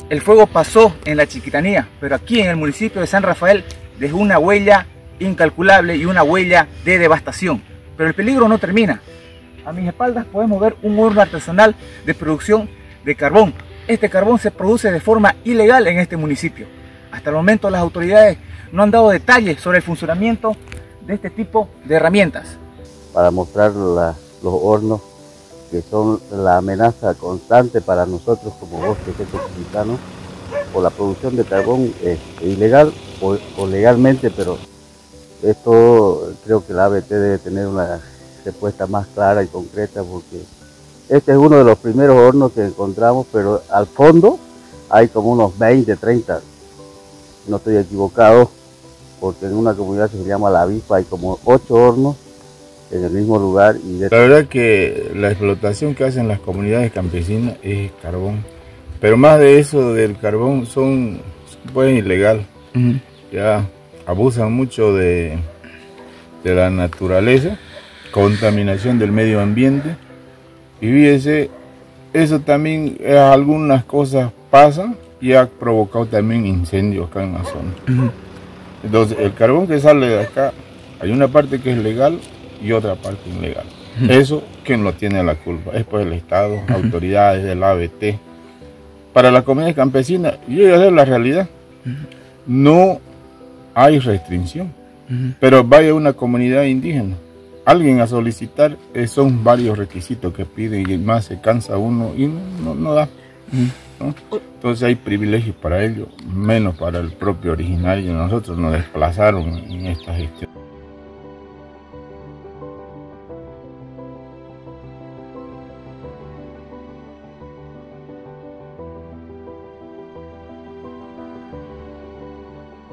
El fuego pasó en la Chiquitanía, pero aquí en el municipio de San Rafael dejó una huella incalculable y una huella de devastación. Pero el peligro no termina. A mis espaldas podemos ver un horno artesanal de producción de carbón. Este carbón se produce de forma ilegal en este municipio. Hasta el momento las autoridades no han dado detalles sobre el funcionamiento de este tipo de herramientas. Para mostrar los hornos que son la amenaza constante para nosotros como bosque seco chiquitano por la producción de carbón ilegal o legalmente, pero esto creo que la ABT debe tener una respuesta más clara y concreta, porque este es uno de los primeros hornos que encontramos, pero al fondo hay como unos 20, 30, no estoy equivocado, porque en una comunidad que se llama La Avispa hay como 8 hornos en el mismo lugar. Y la verdad que la explotación que hacen las comunidades campesinas es carbón, pero más de eso del carbón son pues ilegal. Ya abusan mucho de la naturaleza, contaminación del medio ambiente, y fíjese, eso también algunas cosas pasan y ha provocado también incendios acá en la zona. Entonces el carbón que sale de acá, hay una parte que es legal y otra parte ilegal. Eso, ¿quién lo tiene la culpa? Es pues el Estado, autoridades del ABT. Para las comunidades campesinas, y esa es la realidad, no hay restricción, pero vaya una comunidad indígena, alguien a solicitar, son varios requisitos que piden y más se cansa uno y no da, ¿no? Entonces hay privilegios para ellos, menos para el propio originario. Nosotros nos desplazaron en esta gestión.